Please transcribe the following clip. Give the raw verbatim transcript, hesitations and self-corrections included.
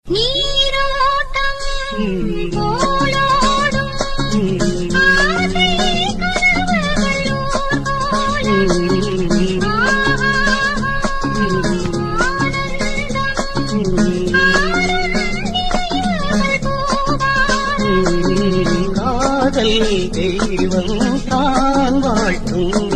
நீரோட்டம் போலோடும் ஆசை கனவுகள் காதல் தெய்வம் தான் வாழ்த்தும்